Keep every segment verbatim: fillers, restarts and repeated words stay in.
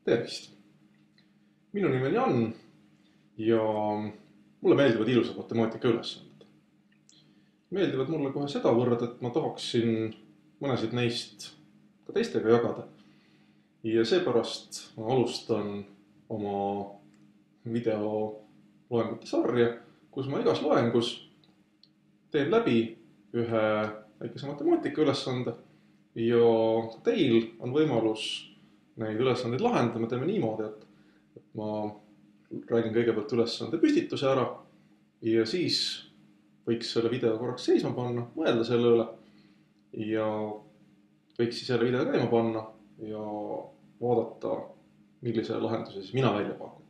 Tervist! Minu nimi on Jan ja mulle meeldivad ilusad matemaatika ülesanded. Meeldivad mulle kohe sedavõrd, et ma tahaksin mõnesid neist ka teistega jagada. Ja seepärast ma alustan oma videoloengute sarja, kus ma igas loengus teen läbi ühe väikese matemaatika ülesande ja teil on võimalus neid ülesandeid lahendada. Me teeme niimoodi, et ma räägin kõigepealt ülesande püstituse ära ja siis võiks selle video korraks seisma panna, mõelda selle üle ja võiks siis jälle video käima panna ja vaadata, millise lahenduse siis mina välja pakun.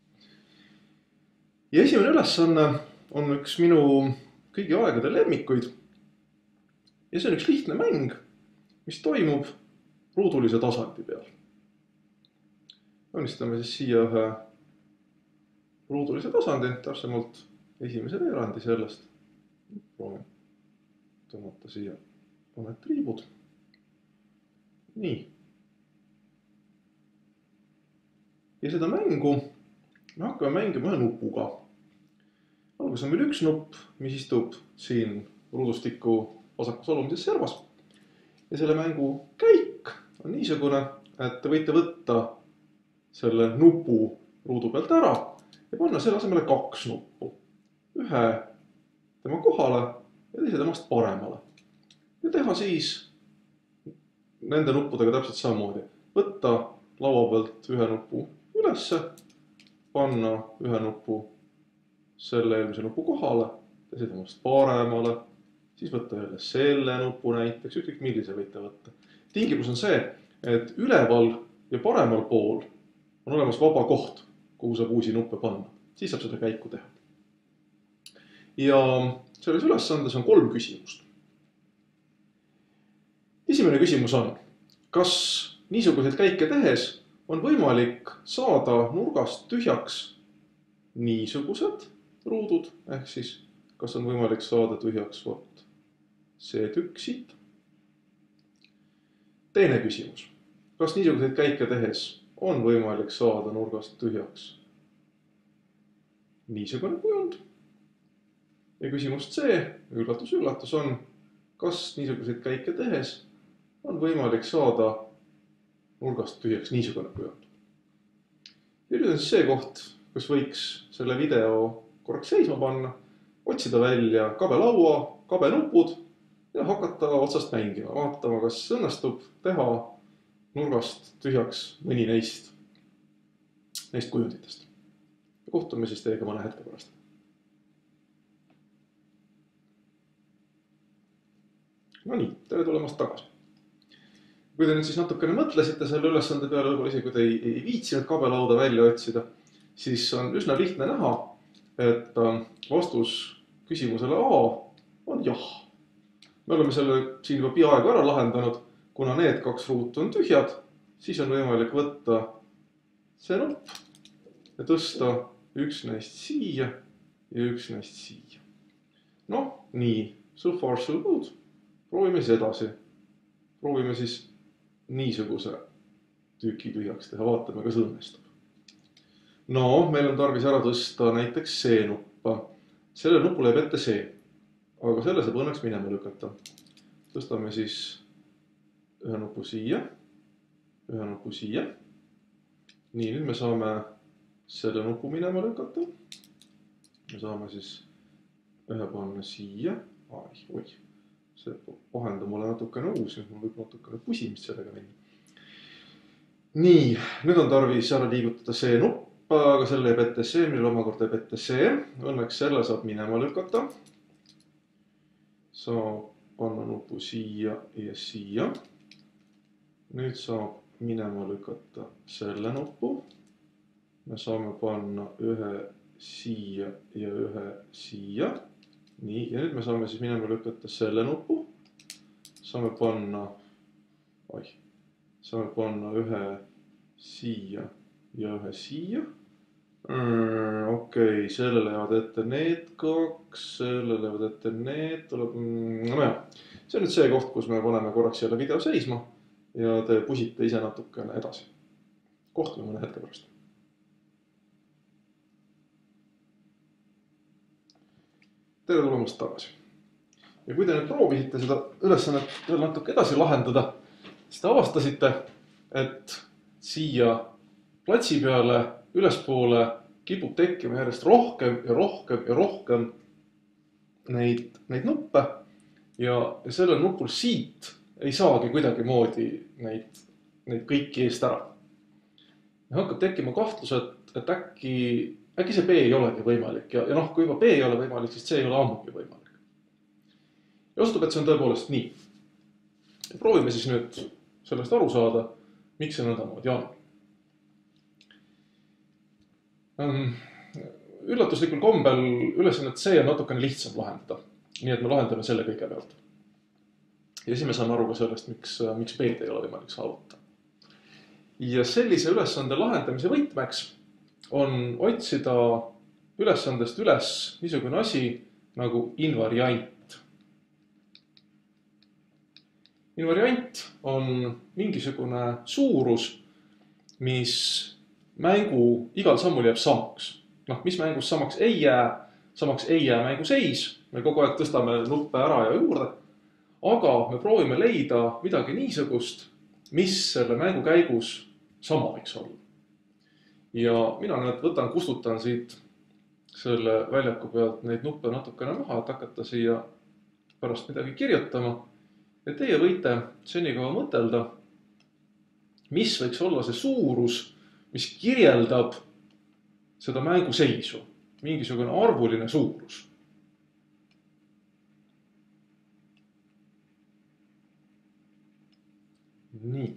Ja esimene ülesanne on üks minu kõigi aegade lemmikuid ja see on üks lihtne mäng, mis toimub ruudulise tasandi peal. Joonistame siis siia ühe ruudulise tasandi, täpsemalt esimese veerandi sellest. Proovin tõmmata siia mõned triibud. Nii. Ja seda mängu me hakkame mängima ühe nupuga. Alguses on meil üks nupp, mis istub siin ruudustiku vasakus alumises servas. Ja selle mängu käik on niisugune, et te võite võtta selle nupu ruudu pealt ära ja panna selle asemele kaks nuppu. Ühe tema kohale ja teise temast paremale. Ja teha siis nende nuppudega täpselt samamoodi. Võtta laua pealt ühe nupu ülesse, panna ühe nupu selle eelmise nupu kohale, teise temast paremale, siis võtta jälle selle nupu näiteks, ükskõik millise võite võtta. Tingimus on see, et üleval ja paremal pool on olemas vaba koht, kuhu saab uusi nuppe panna. Siis saab seda käiku teha. Ja selles ülesandes on kolm küsimust. Esimene küsimus on, kas niisuguseid käike tehes on võimalik saada nurgast tühjaks niisugused ruudud, ehk siis kas on võimalik saada tühjaks vot see tükk siit. Teine küsimus, kas niisuguseid käike tehes on võimalik saada nurgast tühjaks niisugune kujund. Ja küsimus C, üllatus, üllatus on, kas niisuguseid käike tehes on võimalik saada nurgast tühjaks niisugune kujund. Ja nüüd on see koht, kus võiks selle video korraks seisma panna, otsida välja kabelaua, kabenupud ja hakata otsast mängima, vaatama, kas õnnestub teha nurgast tühjaks mõni neist, neist kujunditest. Ja kohtume siis teiega mõne hetke pärast. No nii, tere tulemast tagasi. Kui te nüüd siis natukene mõtlesite selle ülesande peale, võib-olla isegi kui te ei, ei viitsinud kabelauda välja otsida, siis on üsna lihtne näha, et vastus küsimusele A on jah. Me oleme selle siin juba peaaegu ära lahendanud, kuna need kaks ruutu on tühjad, siis on võimalik võtta see nupp ja tõsta üks neist siia ja üks neist siia. No nii, so far so good. Proovime siis edasi. Proovime siis niisuguse tüki tühjaks teha, vaatame, kas õnnestub. No, meil on tarvis ära tõsta näiteks see nuppa. Selle nupule jääb ette see, aga selle saab õnneks minema lükata. Tõstame siis ühe nupu siia, ühe nupu siia. Nii, nüüd me saame selle nupu minema lükata. Me saame siis ühe panna siia. Ai, oi, see vahend on mulle natukene uus, nüüd mul võib natukene pusimist sellega minna. Nii, nüüd on tarvis ära liigutada see nupp, aga selle jääb ette see, mille omakorda jääb ette see. Õnneks selle saab minema lükata. Saab panna nupu siia ja siia. Nüüd saab minema lükata selle nupu. Me saame panna ühe siia ja ühe siia. Nii, ja nüüd me saame siis minema lükata selle nupu. Saame panna, oi, saame panna ühe siia ja ühe siia. Mm, okei, okay, sellele jäävad ette need kaks, sellele jäävad ette need, tuleb, no jah. See on nüüd see koht, kus me paneme korraks jälle video seisma ja te pusite ise natukene edasi. kohtume mõne hetke pärast. Tere tulemast tagasi. Ja kui te nüüd proovisite seda ülesannet veel natuke edasi lahendada, siis te avastasite, et siia platsi peale ülespoole kipub tekkima järjest rohkem ja rohkem ja rohkem neid, neid nuppe ja, ja sellel nupul siit ei saagi kuidagi moodi neid, neid kõiki eest ära. Ja hakkab tekkima kahtlus, et, et äkki, äkki see B ei olegi võimalik ja, ja noh, kui juba B ei ole võimalik, siis C ei ole ammugi võimalik. Ja osutub, et see on tõepoolest nii. Ja proovime siis nüüd sellest aru saada, miks see nõndamoodi on. Üllatuslikul kombel ülesannet C on natukene lihtsam lahendada. Nii et me lahendame selle kõigepealt. Ja siis me saame aru ka sellest, miks, miks B-d ei ole võimalik saavutada. Ja sellise ülesande lahendamise võtmeks on otsida ülesandest üles niisugune asi nagu invariant. Invariant on mingisugune suurus, mis mängu igal sammul jääb samaks. Noh, mis mängus samaks ei jää, samaks ei jää mängu seis. Me kogu aeg tõstame nuppe ära ja juurde. Aga me proovime leida midagi niisugust, mis selle mängu käigus sama võiks olla. Ja mina nüüd võtan, kustutan siit selle väljaku pealt neid nuppe natukene maha, et hakata siia pärast midagi kirjutama. Ja teie võite senikaua mõtelda, mis võiks olla see suurus, mis kirjeldab seda mängu seisu. Mingisugune arvuline suurus. Nii.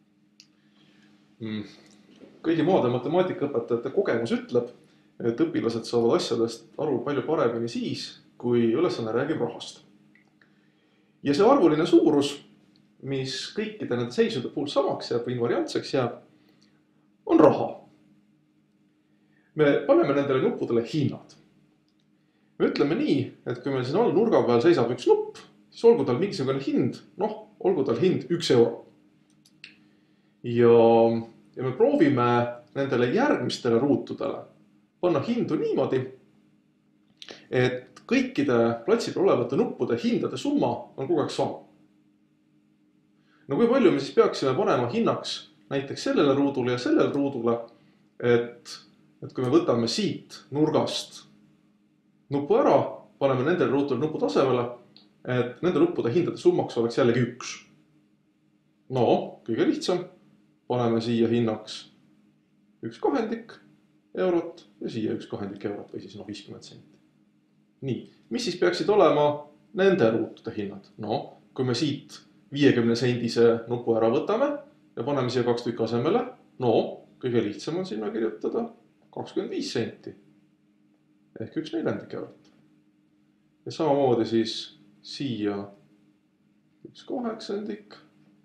Kõigi maade matemaatikaõpetajate kogemus ütleb, et õpilased saavad asjadest aru palju paremini siis, kui ülesanne räägib rahast. Ja see arvuline suurus, mis kõikide nende seisude puhul samaks jääb või invariantseks jääb, on raha. Me paneme nendele nuppudele hinnad. Me ütleme nii, et kui meil siin all nurga peal seisab üks nupp, siis olgu tal mingisugune hind, noh, olgu tal hind üks euro. Ja, ja me proovime nendele järgmistele ruutudele panna hindu niimoodi, et kõikide platsi peal olevate nuppude hindade summa on kogu aeg sama. No kui palju me siis peaksime panema hinnaks näiteks sellele ruudule ja sellele ruudule, et, et kui me võtame siit nurgast nupu ära, paneme nendele ruutule nupu tasemele, et nende nuppude hindade summaks oleks jällegi üks. No, kõige lihtsam. Paneme siia hinnaks üks kahendik eurot ja siia üks kahendik eurot või siis no viiskümmend senti. Nii, mis siis peaksid olema nende ruutude hinnad? No, kui me siit viiekümne sendise nupu ära võtame ja paneme siia kaks tükk asemele, no, kõige lihtsam on sinna kirjutada kakskümmend viis senti ehk üks neljandik eurot. Ja samamoodi siis siia üks kaheksandik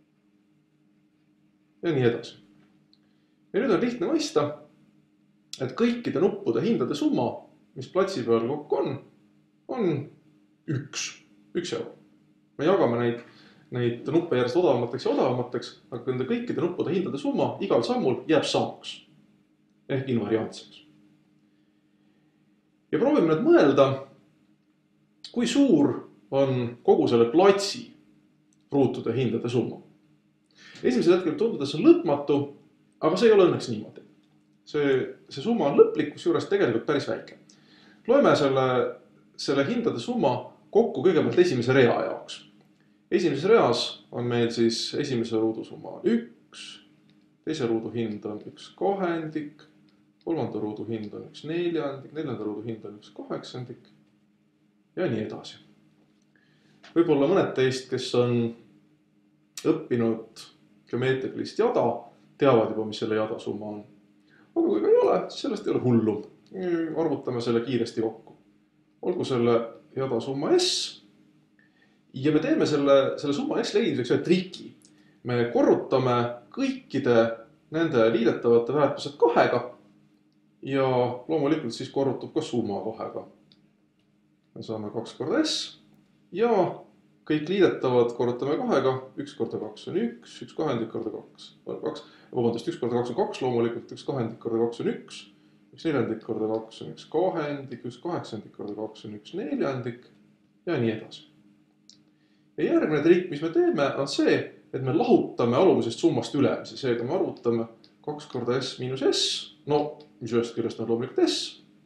ja nii edasi. Ja nüüd on lihtne mõista, et kõikide nuppude hindade summa, mis platsi peal kokku on, on üks, üks euro. Me jagame neid, neid nuppe järjest odavamateks ja odavamateks, aga nende kõikide nuppude hindade summa igal sammul jääb samaks ehk invariantseks. Ja proovime nüüd mõelda, kui suur on kogu selle platsi ruutude hindade summa. Esimesel hetkel tundub, et see on lõpmatu, aga see ei ole õnneks niimoodi. See, see summa on lõplik, kusjuures tegelikult päris väike. Loeme selle, selle hindade summa kokku kõigepealt esimese rea jaoks. Esimeses reas on meil siis esimese ruudu summa üks, teise ruudu hind on üks kahendik, kolmanda ruudu hind on üks neljandik, neljanda ruudu hind on üks kaheksandik ja nii edasi. Võib-olla mõned teist, kes on õppinud geomeetrilist jada, teavad juba, mis selle jada summa on. Aga kui ka ei ole, siis sellest ei ole hullu. Arvutame selle kiiresti kokku. Olgu selle jada summa S. Ja me teeme selle, selle summa S leidmiseks ühe triki. Me korrutame kõikide nende liidetavate väärtused kahega ja loomulikult siis korrutub ka summa kahega. Me saame kaks korda S ja kõik liidetavad korrutame kahega, üks korda kaks on üks, üks kahendik korda kaks on kaks, vabandust, üks korda kaks on kaks loomulikult, üks kahendik korda kaks on üks, üks neljandik korda kaks on üks kahendik, üks kaheksandik korda kaks on üks neljandik ja nii edasi. Ja järgmine trikk, mis me teeme, on see, et me lahutame alumisest summast ülemise, seega me arvutame kaks korda S miinus S, no mis ühest küljest on loomulikult S,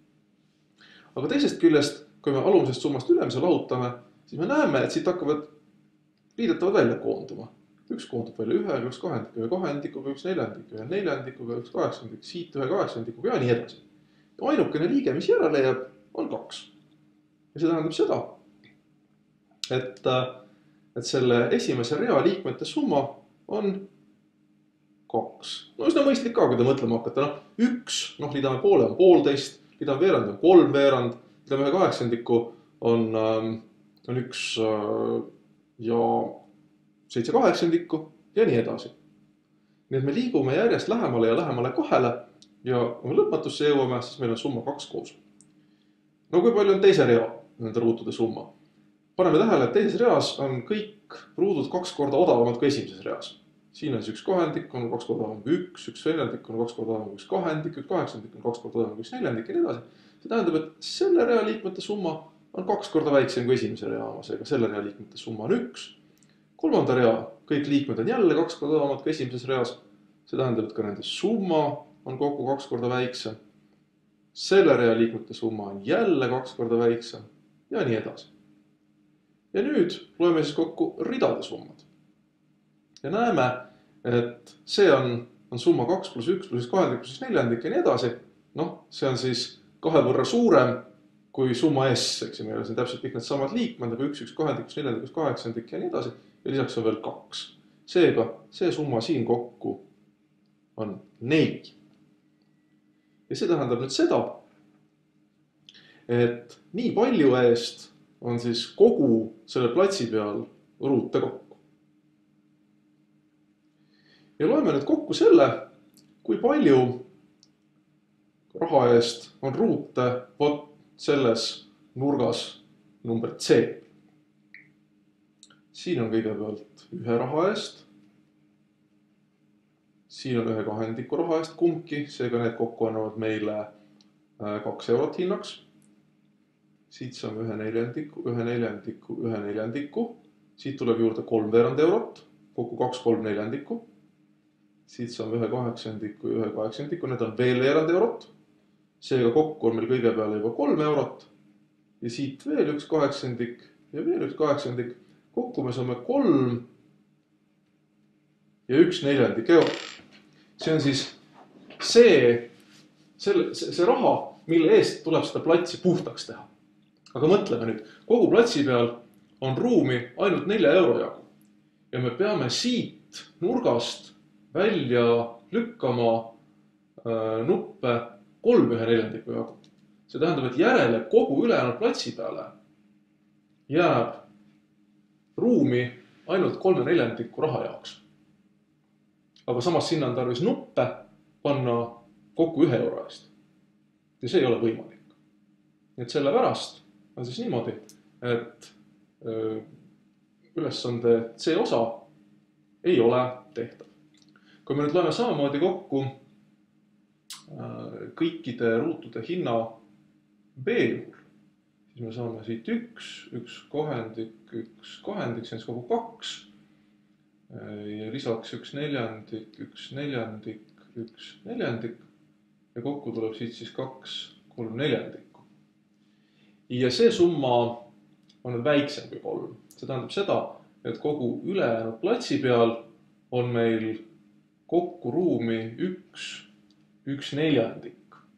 aga teisest küljest, kui me alumisest summast ülemise lahutame, siis me näeme, et siit hakkavad liidetavad välja koonduma. Üks koondub välja ühega, üks kahendikuga, ühe kahendikuga, üks neljandikuga, ühe neljandikuga, üks kaheksandik, siit ühe kaheksandikuga ja nii edasi. Ja ainukene liige, mis järele jääb, on kaks. Ja see tähendab seda, et, et selle esimese rea liikmete summa on kaks. No üsna mõistlik ka, kui te mõtlema hakkate. No, üks, noh, liidame poole on poolteist, liidame veerand on kolm veerand, liidame ühe kaheksandiku on... on üks ja seitse kaheksandikku ja nii edasi. Nii et me liigume järjest lähemale ja lähemale kahele ja kui me lõpmatusse jõuame, siis meil on summa kaks koos. No kui palju on teise rea nende ruutude summa? Paneme tähele, et teises reas on kõik ruudud kaks korda odavamad kui esimeses reas. Siin on üks kahendik, on kaks korda odavamad kui üks, üks neljandik on kaks korda odavamad kui üks kahendik, üks kaheksandik on kaks korda odavamad kui üks neljandik ja nii edasi. See tähendab, et selle rea liikmete summa on kaks korda väiksem kui esimese rea oma, seega selle rea liikmete summa on üks. Kolmanda rea, kõik liikmed on jälle kaks korda odavamad kui esimeses reas. See tähendab, et ka nende summa on kokku kaks korda väiksem. Selle rea liikmete summa on jälle kaks korda väiksem ja nii edasi. Ja nüüd loeme siis kokku ridade summad. Ja näeme, et see on, on summa kaks pluss üks pluss kahendik pluss neljandik ja nii edasi. Noh, see on siis kahe võrra suurem kui summa S, eks ju, meil on siin täpselt kõik need samad liikmed, nagu üks, üks kahendik, üks neljandik, üks kaheksandik ja nii edasi. Ja lisaks on veel kaks. Seega, see summa siin kokku on neli. Ja see tähendab nüüd seda, et nii palju eest on siis kogu selle platsi peal ruute kokku. Ja loeme nüüd kokku selle, kui palju raha eest on ruute vot selles nurgas number C. Siin on kõigepealt ühe raha eest. Siin on ühe kahendiku raha eest kumbki, seega need kokku annavad meile kaks eurot hinnaks. Siit saame ühe neljandiku, ühe neljandiku, ühe neljandiku. Siit tuleb juurde kolm veerand eurot, kokku kaks kolm neljandiku. Siit saame ühe kaheksandiku ja ühe kaheksandiku, need on veel veerand eurot. Seega kokku on meil kõige peale juba kolm eurot ja siit veel üks kaheksandik ja veel üks kaheksandik. Kokku me saame kolm ja üks neljandik eurot. See on siis see, see, see raha, mille eest tuleb seda platsi puhtaks teha. Aga mõtleme nüüd, kogu platsi peal on ruumi ainult nelja euro jagu ja me peame siit nurgast välja lükkama äh, nuppe kolm ühe neljandiku jagu. See tähendab, et järele kogu ülejäänud platsi peale jääb ruumi ainult kolme neljandiku raha jaoks. Aga samas sinna on tarvis nuppe panna kokku ühe euro eest. Ja see ei ole võimalik. Nii et selle pärast on siis niimoodi, et ülesande C osa ei ole tehtav. Kui me nüüd loeme samamoodi kokku kõikide ruutude hinna B juhul, siis me saame siit üks, üks kahendik, üks kahendik, see on kogu kaks ja lisaks üks neljandik, üks neljandik, üks neljandik ja kokku tuleb siit siis kaks, kolm neljandikku. Ja see summa on nüüd väiksem kui kolm. See tähendab seda, et kogu ülejäänud platsi peal on meil kokku ruumi üks, üks neljandik.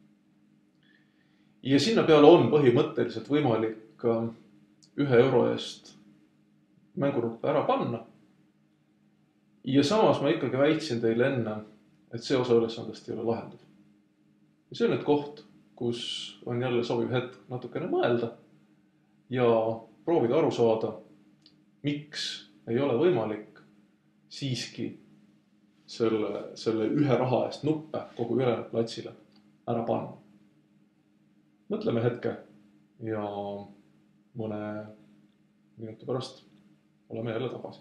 Ja sinna peale on põhimõtteliselt võimalik ühe euro eest mänguruppe ära panna. Ja samas ma ikkagi väitsin teile enne, et see osa ülesandest ei ole lahendav. Ja see on nüüd koht, kus on jälle sobiv hetk natukene mõelda ja proovida aru saada, miks ei ole võimalik siiski selle, selle ühe raha eest nuppe kogu ülejäänud platsile ära panna. Mõtleme hetke ja mõne minuti pärast oleme jälle tagasi.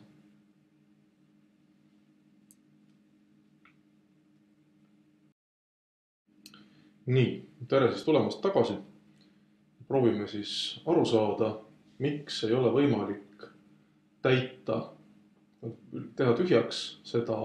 Nii, tere siis tulemast tagasi. Proovime siis aru saada, miks ei ole võimalik täita, teha tühjaks seda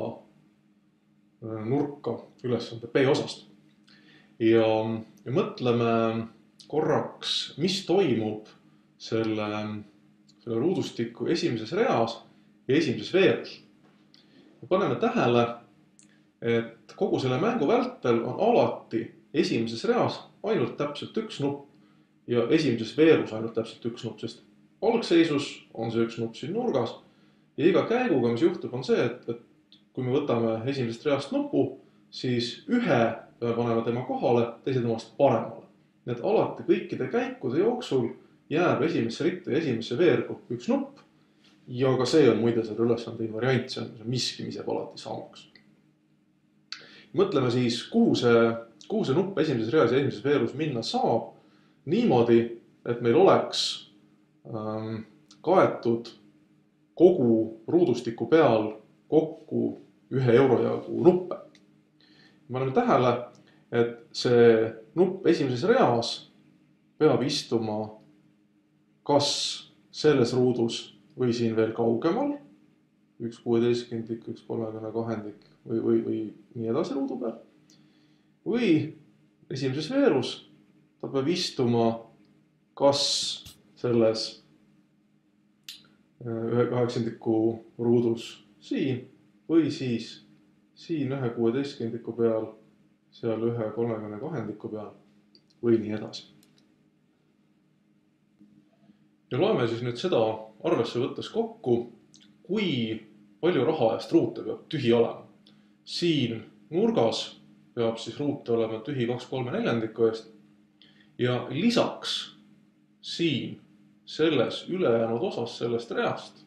nurka ülesande B osast. Ja, ja mõtleme korraks, mis toimub selle, selle ruudustiku esimeses reas ja esimeses veerus. Paneme tähele, et kogu selle mängu vältel on alati esimeses reas ainult täpselt üks nupp ja esimeses veerus ainult täpselt üks nupp, sest algseisus on see üks nupp siin nurgas ja iga käiguga, mis juhtub, on see, et, et kui me võtame esimesest reast nupu, siis ühe paneme tema kohale, teise temast paremale. Nii et alati kõikide käikude jooksul jääb esimesse ritta ja esimesse veergu üks nupp ja ka see on muide selle ülesande invariant, see on miski, mis jääb alati samaks. Mõtleme siis, kuhu see, kuhu see nupp esimeses reas ja esimeses veerus minna saab niimoodi, et meil oleks ähm, kaetud kogu ruudustiku peal kokku ühe euro jagu nuppe. Me oleme tähele, et see nupp esimeses reas peab istuma kas selles ruudus või siin veel kaugemal, üks kuueteistkümnendik, üks kolmekümne kahendik või, või, või nii edasi ruudu peal. Või esimeses veerus ta peab istuma kas selles ühe kaheksakümnendiku ruudus siin või siis siin ühe kuueteistkümnendiku peal, seal ühe kolmekümne kahendiku peal või nii edasi. Ja loeme siis nüüd seda arvesse võttes kokku, kui palju raha eest ruute peab tühi olema. Siin nurgas peab siis ruute olema tühi kaks kolme neljandiku eest ja lisaks siin selles ülejäänud osas sellest reast,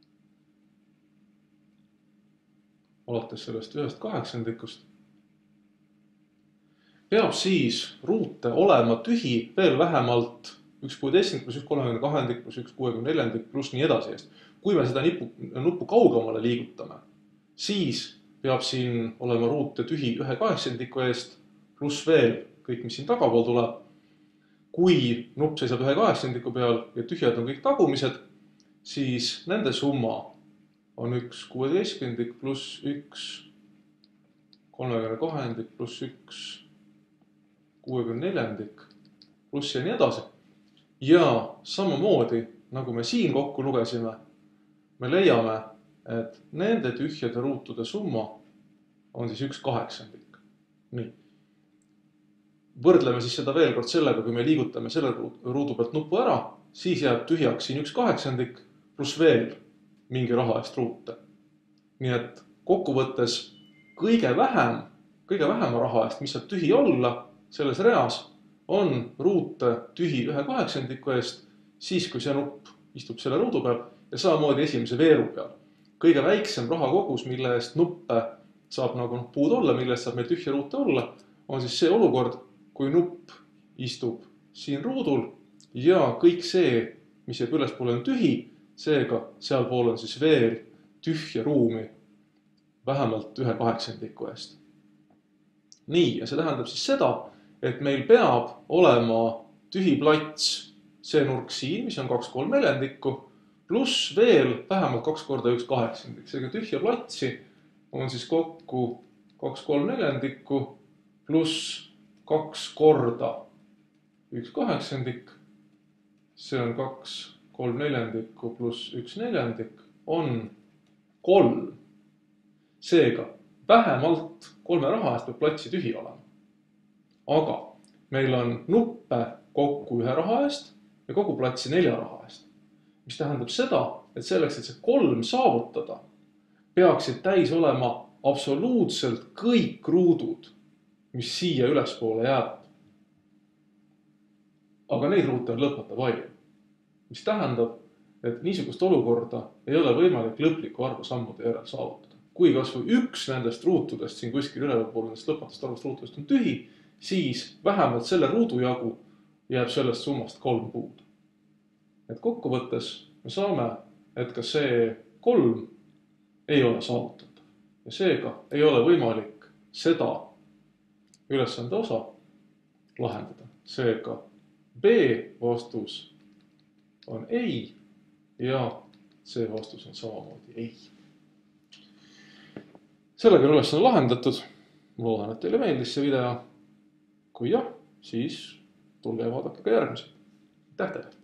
alates sellest ühest kaheksandikust, peab siis ruute olema tühi veel vähemalt üks kuueteistkümnendik pluss üks kolmekümne kahendik pluss üks kuuekümne neljandik pluss nii edasi eest. Kui me seda nipu, nuppu kaugemale liigutame, siis peab siin olema ruute tühi ühe kaheksakümnendiku eest pluss veel kõik, mis siin tagapool tuleb. Kui nupp seisab ühe kaheksakümnendiku peal ja tühjad on kõik tagumised, siis nende summa on üks kuueteistkümnendik pluss üks kolmekümne kahendik pluss üks kuuekümne neljandik pluss ja nii edasi. Ja samamoodi, nagu me siin kokku lugesime, me leiame, et nende tühjade ruutude summa on siis üks kaheksandik. Nii. Võrdleme siis seda veel kord sellega, kui me liigutame selle ruudu pealt nupu ära, siis jääb tühjaks siin üks kaheksandik pluss veel mingi raha eest ruute. Nii et kokkuvõttes kõige vähem, kõige vähema raha eest, mis saab tühi olla selles reas, on ruute tühi ühe kaheksakümnendiku eest, siis kui see nupp istub selle ruudu peal ja samamoodi esimese veeru peal. Kõige väiksem rahakogus, mille eest nuppe saab nagu puud olla, mille eest saab meil tühja ruute olla, on siis see olukord, kui nupp istub siin ruudul ja kõik see, mis jääb ülespoole, on tühi, seega sealpool on siis veel tühja ruumi vähemalt ühe kaheksakümnendiku eest. Nii, ja see tähendab siis seda, et meil peab olema tühi plats see nurk siin, mis on kaks kolm neljandikku, pluss veel vähemalt kaks korda üks kaheksakümnendik. Seega tühja platsi on siis kokku kaks kolm neljandikku pluss kaks korda üks kaheksakümnendik. See on kaks kolm neljandikku pluss üks neljandik on kolm. Seega vähemalt kolme raha eest peab platsi tühi olema. Aga meil on nuppe kokku ühe raha eest ja kogu platsi nelja raha eest. Mis tähendab seda, et selleks, et see kolm saavutada, peaksid täis olema absoluutselt kõik ruudud, mis siia ülespoole jäävad. Aga neid ruute on lõpmata palju. Mis tähendab, et niisugust olukorda ei ole võimalik lõpliku arvu sammude järel saavutada. Kui kas või üks nendest ruutudest siin kuskil ülevalpool nendest lõpmatast arvust ruutudest on tühi, siis vähemalt selle ruudu jagu jääb sellest summast kolm puud. Et kokkuvõttes me saame et ka see kolm ei ole saavutatav. Ja seega ei ole võimalik seda ülesande osa lahendada. Seega B vastus on ei ja C vastus on samamoodi ei. Sellega on ülesanne lahendatud. Ma loodan, et teile meeldis see video. Kui jah, siis tulge ja vaadake ka järgmised. Aitäh teile!